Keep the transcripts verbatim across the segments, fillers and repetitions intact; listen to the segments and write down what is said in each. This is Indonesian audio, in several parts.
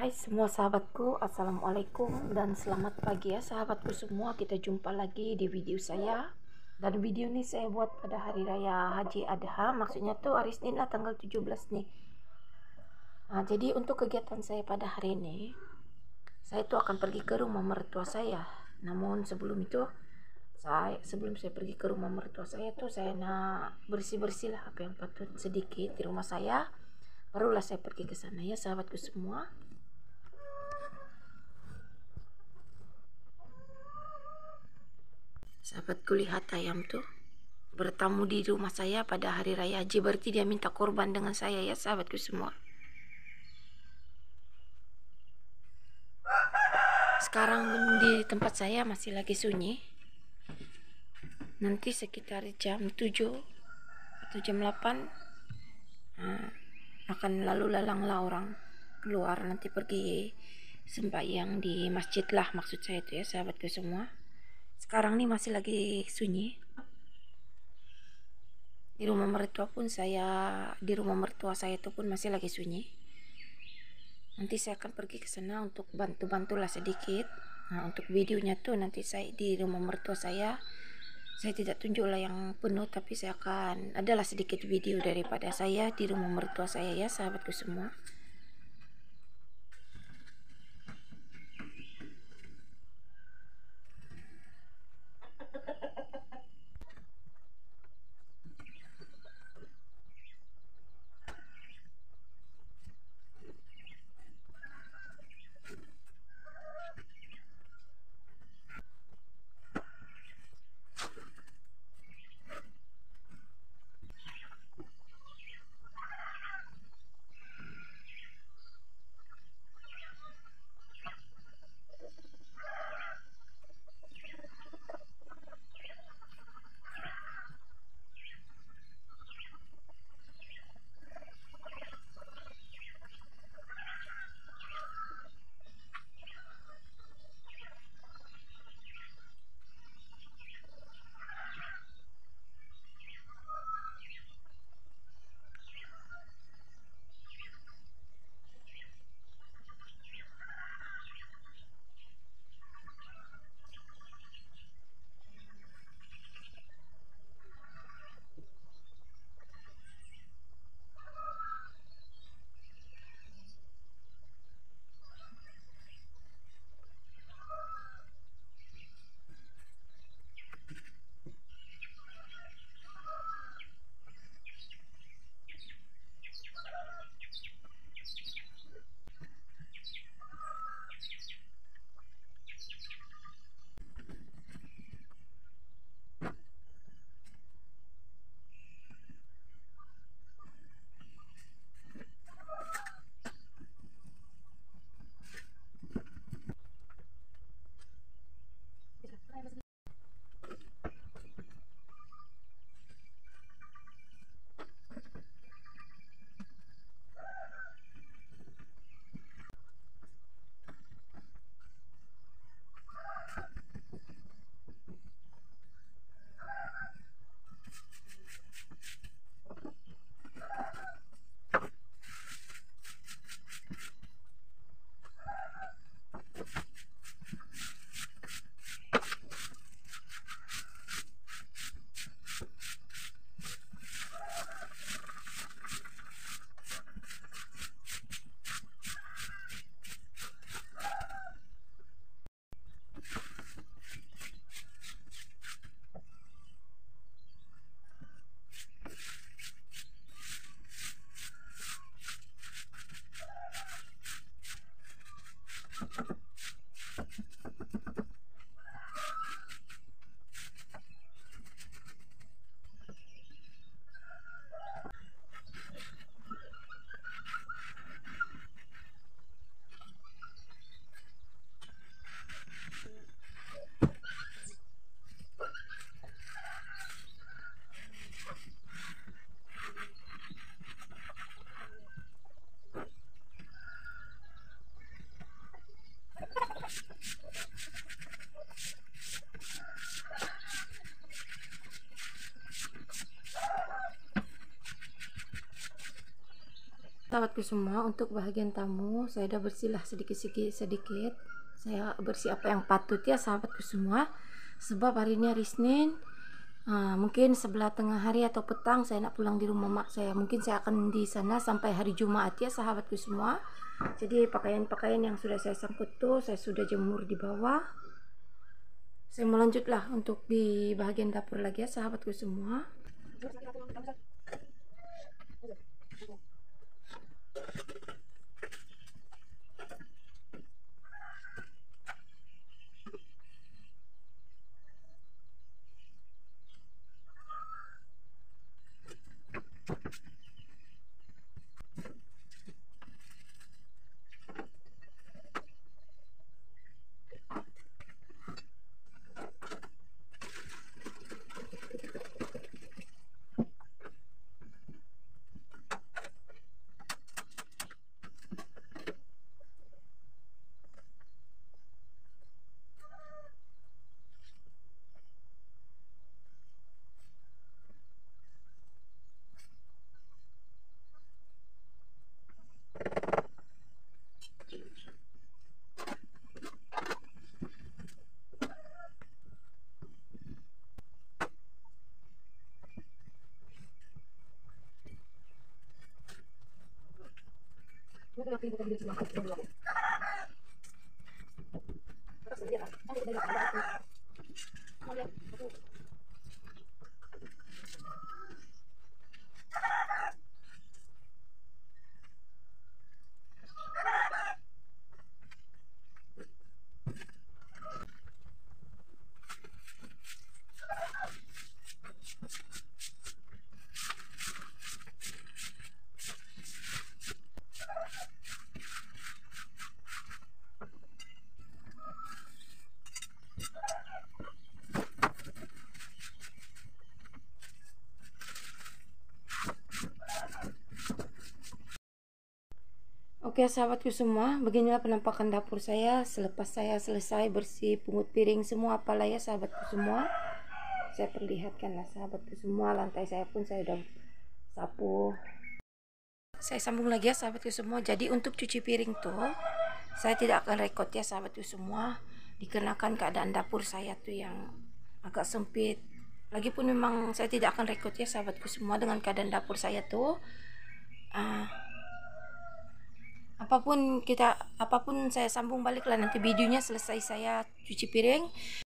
Hai semua sahabatku, assalamualaikum dan selamat pagi ya sahabatku semua. Kita jumpa lagi di video saya. Dan video ini saya buat pada hari raya Haji Adha, maksudnya tuh hari Senin lah, tanggal tujuh belas nih. Nah, jadi untuk kegiatan saya pada hari ini, saya tuh akan pergi ke rumah mertua saya. Namun sebelum itu, saya sebelum saya pergi ke rumah mertua saya tuh saya nak bersih-bersih lah apa yang patut sedikit di rumah saya. Barulah saya pergi ke sana ya sahabatku semua. Sahabatku, lihat ayam tuh bertamu di rumah saya pada hari raya Haji, berarti dia minta korban dengan saya ya sahabatku semua. Sekarang di tempat saya masih lagi sunyi. Nanti sekitar jam tujuh atau jam delapan nah, akan lalu lalanglah orang keluar, nanti pergi sembahyang di masjid lah maksud saya itu ya sahabatku semua. Sekarang nih masih lagi sunyi. Di rumah mertua pun saya, di rumah mertua saya itu pun masih lagi sunyi. Nanti saya akan pergi ke sana untuk bantu-bantulah sedikit. Nah, untuk videonya tuh nanti saya di rumah mertua saya, saya tidak tunjuklah yang penuh, tapi saya akan adalah sedikit video daripada saya di rumah mertua saya ya sahabatku semua. Sahabatku semua, untuk bagian tamu saya udah bersihlah sedikit-sedikit sedikit. Saya bersih apa yang patut ya sahabatku semua. Sebab hari ini hari Senin, uh, mungkin sebelah tengah hari atau petang saya nak pulang di rumah mak saya. Mungkin saya akan di sana sampai hari Jumat ya sahabatku semua. Jadi pakaian-pakaian yang sudah saya sangkut tuh saya sudah jemur di bawah. Saya mau lanjutlah untuk di bagian dapur lagi ya sahabatku semua. Oke sahabatku semua, beginilah penampakan dapur saya selepas saya selesai bersih pungut piring semua apalah ya sahabatku semua. Saya perlihatkan lah sahabatku semua, lantai saya pun saya udah sapu. Saya sambung lagi ya sahabatku semua. Jadi untuk cuci piring tuh saya tidak akan rekod ya sahabatku semua, dikarenakan keadaan dapur saya tuh yang agak sempit. Lagipun memang saya tidak akan rekod ya sahabatku semua dengan keadaan dapur saya tuh. Uh, apapun kita apapun saya sambung balik lah nanti videonya selesai saya cuci piring.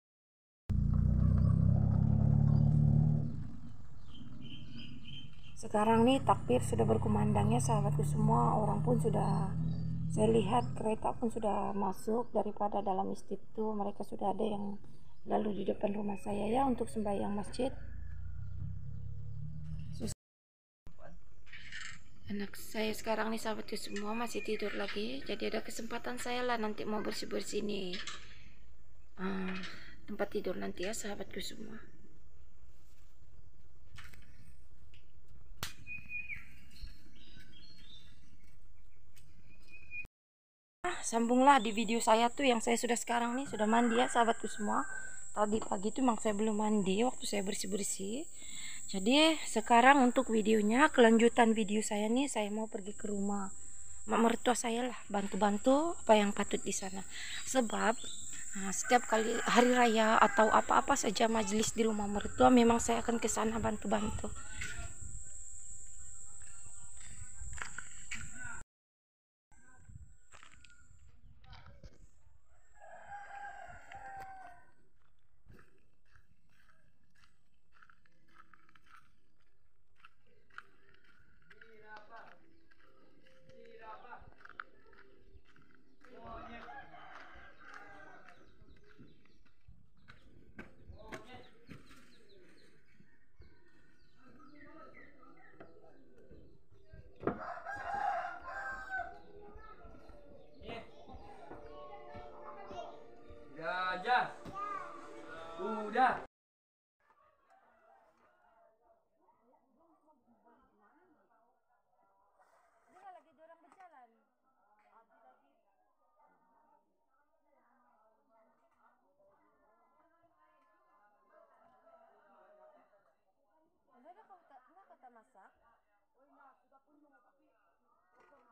Sekarang nih takbir sudah berkumandang ya sahabatku semua, orang pun sudah saya lihat kereta pun sudah masuk daripada dalam masjid tuh, mereka sudah ada yang lalu di depan rumah saya ya untuk sembahyang masjid. Anak saya sekarang nih sahabatku semua masih tidur lagi, jadi ada kesempatan saya lah nanti mau bersih-bersih nih uh, tempat tidur nanti ya sahabatku semua. Sambunglah di video saya tuh yang saya sudah sekarang nih sudah mandi ya sahabatku semua. Tadi pagi tuh memang saya belum mandi waktu saya bersih-bersih. Jadi sekarang untuk videonya, kelanjutan video saya nih, saya mau pergi ke rumah mak mertua saya lah, bantu-bantu apa yang patut di sana. Sebab nah, setiap kali hari raya atau apa-apa saja majelis di rumah mertua, memang saya akan ke sana bantu-bantu. Aja. Udah. Lagi dorang berjalan. Udah kau tak nak kata masak? Oh, nak sudah penuh tapi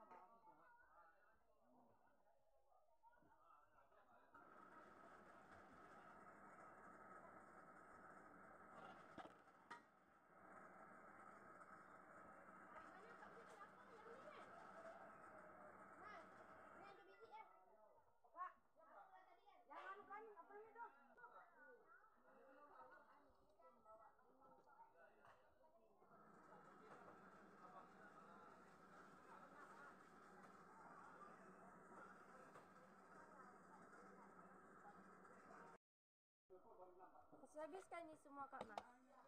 habiskan ini semua Kak Mas.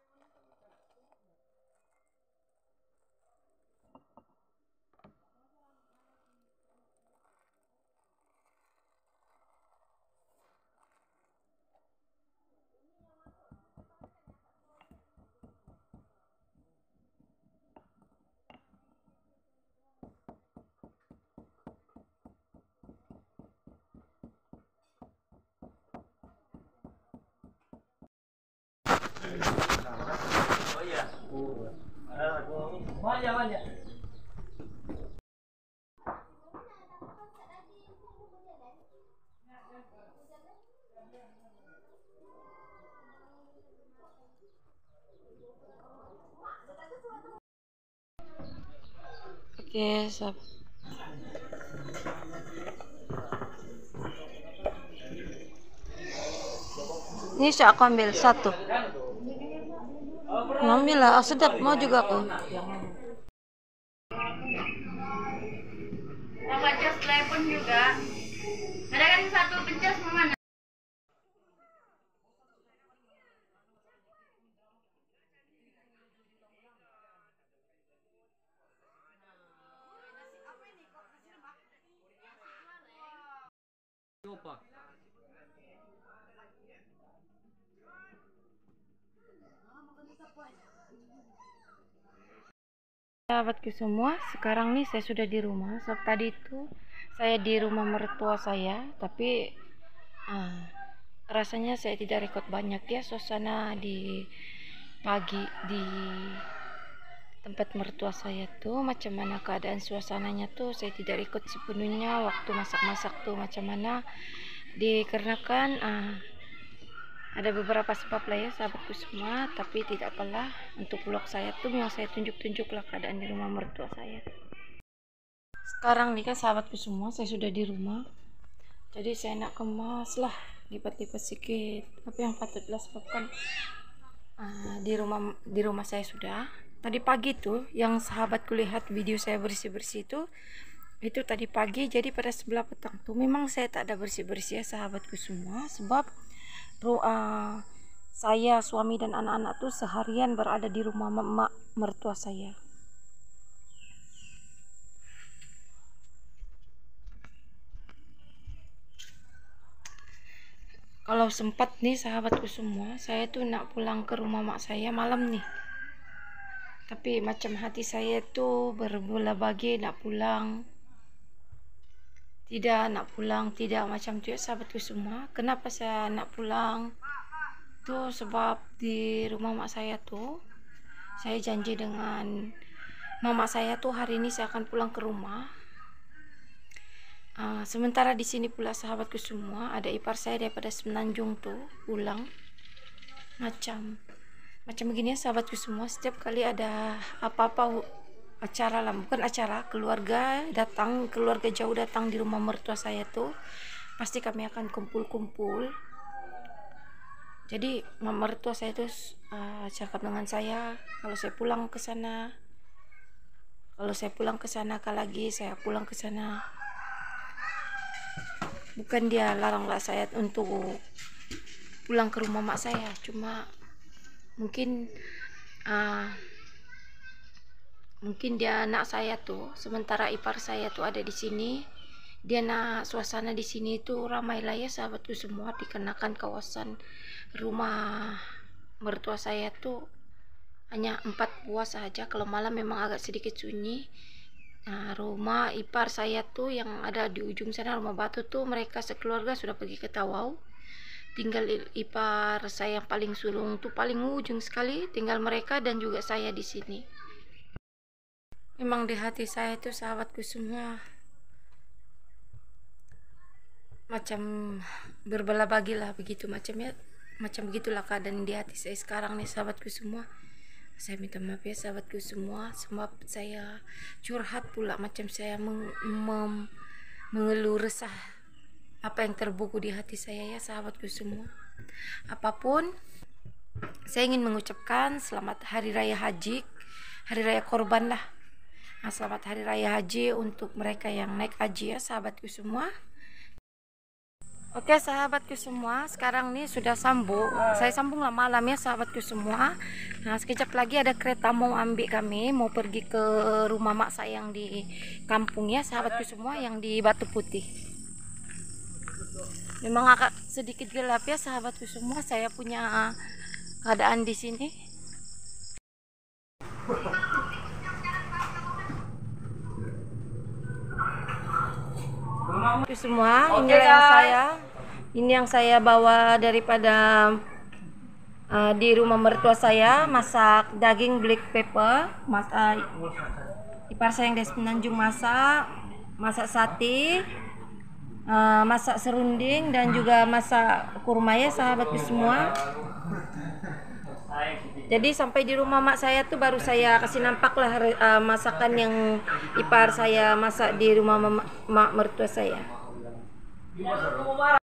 Oh iya. Banyak banyak. Oke, sob. Ini saya aku ambil satu. Ngambil lah, oh, sedap mau juga aku. Mau ngecas telepon juga. Ada kan satu pencas mana? Apa? Sahabatku semua, sekarang nih saya sudah di rumah. Sebab tadi itu saya di rumah mertua saya, tapi ah, rasanya saya tidak record banyak ya suasana di pagi di tempat mertua saya tuh macam mana keadaan suasananya tuh saya tidak ikut sepenuhnya. Waktu masak-masak tuh macam mana, dikarenakan ah, ada beberapa sebab lah ya sahabatku semua, tapi tidak apalah. Untuk vlog saya tuh memang saya tunjuk-tunjuk lah keadaan di rumah mertua saya. Sekarang nih kan sahabatku semua, saya sudah di rumah, jadi saya nak kemas lah, lipat-lipat sedikit apa yang patut lah sebabkan uh, di rumah di rumah saya sudah. Tadi pagi tuh yang sahabatku lihat video saya bersih-bersih itu itu tadi pagi, jadi pada sebelah petang tuh memang saya tak ada bersih-bersih ya sahabatku semua, sebab uh, saya, suami dan anak-anak tuh seharian berada di rumah emak mertua saya. Kalau sempat nih sahabatku semua, saya tuh nak pulang ke rumah mak saya malam nih, tapi macam hati saya tuh berbelah bagi nak pulang, tidak nak pulang, tidak macam tuh ya sahabatku semua. Kenapa saya nak pulang tuh, sebab di rumah mak saya tuh saya janji dengan mama saya tuh hari ini saya akan pulang ke rumah. Uh, sementara di sini pula sahabatku semua ada ipar saya daripada Semenanjung tuh pulang macam macam begini ya sahabatku semua. Setiap kali ada apa-apa acara lah, bukan acara, keluarga datang, keluarga jauh datang di rumah mertua saya tuh pasti kami akan kumpul-kumpul. Jadi mama mertua saya tuh uh, cakap dengan saya kalau saya pulang ke sana, kalau saya pulang ke sana kali lagi saya pulang ke sana. Bukan dia laranglah saya untuk pulang ke rumah mak saya, cuma mungkin uh, mungkin dia nak saya tuh sementara ipar saya tuh ada di sini, dia nak suasana di sini tuh ramai lah ya sahabatku semua, dikenakan kawasan rumah mertua saya tuh hanya empat buah saja. Kalau malam memang agak sedikit sunyi. Nah, rumah ipar saya tuh yang ada di ujung sana, rumah batu tuh, mereka sekeluarga sudah pergi ke Tawau. Tinggal ipar saya yang paling sulung tuh paling ujung sekali, tinggal mereka dan juga saya di sini. Memang di hati saya tuh sahabatku semua macam berbelah bagi lah begitu, macam ya macam begitulah keadaan di hati saya sekarang nih sahabatku semua. Saya minta maaf ya sahabatku semua, sebab saya curhat pula, macam saya meng, mem, mengeluh resah apa yang terbuku di hati saya ya sahabatku semua. Apapun, saya ingin mengucapkan selamat hari raya haji, hari raya korban lah. Nah, selamat hari raya haji untuk mereka yang naik haji ya sahabatku semua. Oke sahabatku semua, sekarang nih sudah sambung. Saya sambung lah malam ya sahabatku semua. Nah sekejap lagi ada kereta mau ambil kami, mau pergi ke rumah mak saya yang di kampung ya sahabatku semua, yang di Batu Putih. Memang agak sedikit gelap ya sahabatku semua, saya punya keadaan di sini. Itu semua, Oke, inilah yang guys. saya, ini yang saya bawa daripada uh, di rumah mertua saya, masak daging black pepper, mas, uh, ipar saya yang dari Semenanjung masak, masak sate, uh, masak serunding dan juga masak kurma ya sahabatku semua. Jadi sampai di rumah mak saya tuh baru saya kasih nampak lah uh, masakan yang ipar saya masak di rumah mak mertua saya.